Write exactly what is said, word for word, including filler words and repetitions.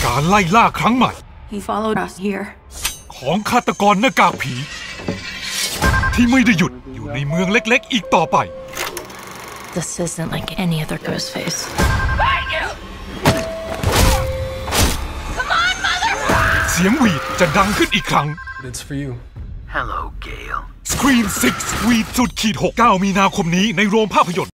การไล่ล่าครั้งใหม่ He followed us here. ของฆาตกรหน้ากากผีที่ไม่ได้หยุดอยู่ในเมืองเล็กๆอีกต่อไป This isn't like any other ghost face. Find you! Come on, mother! เสียงหวีดจะดังขึ้นอีกครั้ง It's for you. Hello, Gale. Scream ซิก วีดสุดขีดหก เก้ามีนาคมนี้ในโรงภาพยนตร์